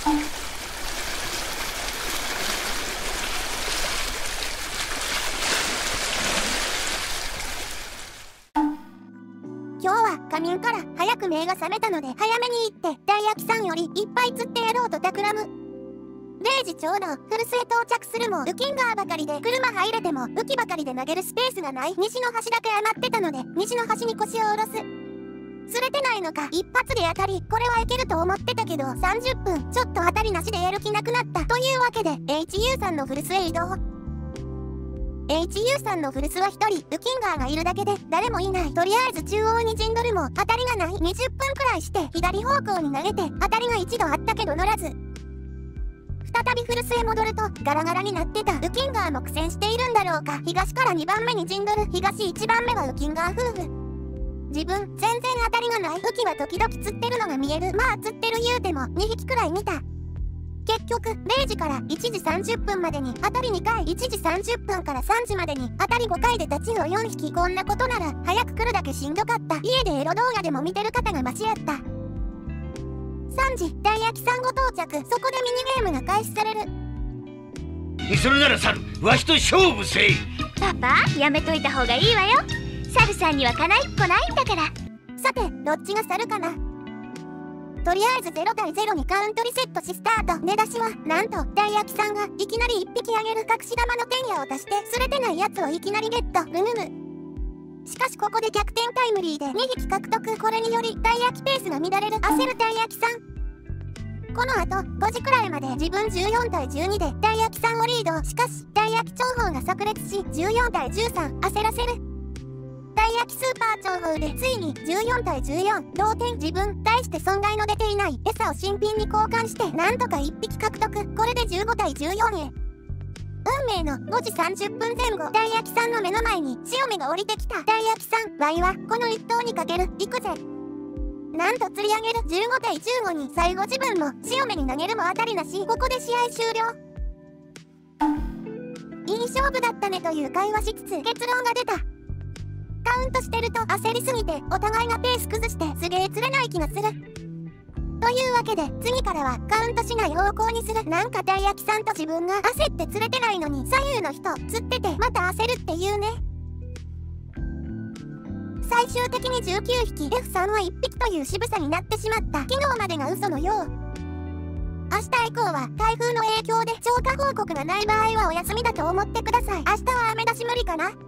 今日は仮眠から早く目が覚めたので早めに行ってたい焼きさんよりいっぱい釣ってやろうと企む。0時ちょうど古巣へ到着するも浮きんがばかりで車入れても浮きばかりで投げるスペースがない。西の端だけ余ってたので西の端に腰を下ろす。釣れてないのか一発で当たり、これはいけると思ってたけど30分ちょっと当たりなしでやる気なくなった。というわけで HU さんの古巣へ移動。HU さんの古巣は1人ウキンガーがいるだけで誰もいない。とりあえず中央に陣取るも当たりがない。20分くらいして左方向に投げて当たりが一度あったけど乗らず。再び古巣へ戻るとガラガラになってた。ウキンガーも苦戦しているんだろうか。東から2番目に陣取る。東1番目はウキンガー夫婦。自分全然当たりがない。ウキは時々釣ってるのが見える。まあ釣ってる言うても2匹くらい見た。結局0時から1時30分までに当たり2回、1時30分から3時までに当たり5回でタチウオ4匹。こんなことなら早く来るだけしんどかった。家でエロ動画でも見てる方がマシやった。3時たい焼きさんご到着。そこでミニゲームが開始される。 それならサル、わしと勝負せい。 パパ、やめといた方がいいわよ。サルさんにはかないっこないんだから。 さてどっちがサルかな。とりあえず0対0にカウントリセットしスタート。出だしはなんとたい焼きさんがいきなり1匹あげる。隠し玉の天矢を足して釣れてないやつをいきなりゲット。ルヌム。しかしここで逆転タイムリーで2匹獲得。これによりたい焼きペースが乱れる。焦るたい焼きさん。この後5時くらいまで自分14対12でたい焼きさんをリード。しかしたい焼き長砲が炸裂し14対13。焦らせる。たい焼きスーパー長砲でついに14対14同点。自分大して損害の出ていない餌を新品に交換してなんとか1匹獲得。これで15対14へ。運命の5時30分前後、たい焼きさんの目の前に潮目が降りてきた。たい焼きさん、ワイはこの1頭にかける。行くぜ。なんと釣り上げる。15対15に最後自分も潮目に投げるも当たりなし。ここで試合終了。いい勝負だったねという会話しつつ結論が出た。カウントしてると焦りすぎてお互いがペース崩してすげえ釣れない気がする。というわけで次からはカウントしない方向にする。なんかたい焼きさんと自分が焦って釣れてないのに左右の人釣っててまた焦るっていうね。最終的に19匹 F さんは1匹という渋さになってしまった。昨日までが嘘のよう。明日以降は台風の影響で超過報告がない場合はお休みだと思ってください。明日は雨出し無理かな。